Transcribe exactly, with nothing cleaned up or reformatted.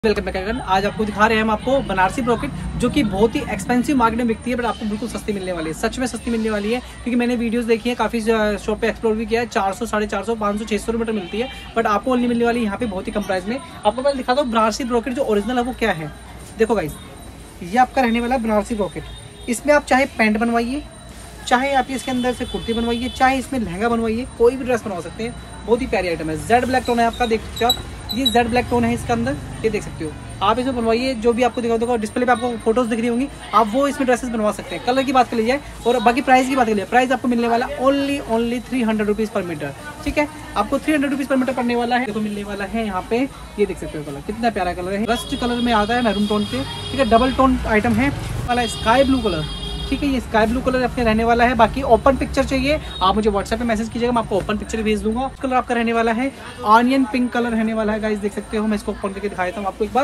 Welcome back again. आज आपको दिखा रहे हैं हम आपको बनारसी ब्रोकेट, जो कि बहुत ही एक्सपेंसिव मार्केट में बिकती है, बट आपको बिल्कुल सस्ती मिलने वाली है। सच में सस्ती मिलने वाली है, क्योंकि मैंने वीडियोस देखी है, काफी शॉप पे एक्सप्लोर भी किया है। चार सौ साढ़े चार सौ पाँच सौ छह सौ रुपये मिलती है, बट आपको ओनली मिलने वाली है यहाँ पे बहुत ही कम प्राइस में। आपको पहले दिखा दो बनारसी ब्रोकेट जो ओरिजिनल है वो क्या है। देखो गाइस, ये आपका रहने वाला है बनारसी ब्रोकेट। इसमें आप चाहे पैंट बनवाइए, चाहे आप इसके अंदर से कुर्ती बनवाइए, चाहे इसमें लहंगा बनवाइए, कोई भी ड्रेस बनवा सकते हैं। बहुत ही प्यारी आइटम है। जेड ब्लैक टोन है आपका, देख सकते हो आप, ये जेड ब्लैक टोन है इसके अंदर, ये देख सकते हो आप। इसमें बनवाइए, जो भी आपको दिखा दो डिस्प्ले पे आपको फोटोज दिख रही होंगी, आप वो इसमें ड्रेसेस बनवा सकते हैं। कलर की बात कर लीजिए और बाकी प्राइस की बात कर लीजिए, प्राइस आपको मिलने वाला only only three hundred rupees per metre. ठीक है, आपको three hundred rupees per metre पड़ने वाला है। देखो मिलने वाला है यहाँ पे, ये देख सकते हो कलर कितना प्यारा कलर है। रस्ट कलर में आता है, मैरून टोन पे। ठीक है, डबल टोन आइटम है वाला, स्काई ब्लू कलर। ठीक है, ये स्काई ब्लू कलर आपके रहने वाला है। बाकी ओपन पिक्चर चाहिए आप मुझे व्हाट्सएप पे मैसेज कीजिएगा, मैं आपको ओपन पिक्चर भेज दूंगा। कलर आपका रहने वाला है ऑनियन पिंक कलर रहने वाला है गाइस, देख सकते हो। मैं इसको ओपन करके दिखा देता हूँ आपको एक बार।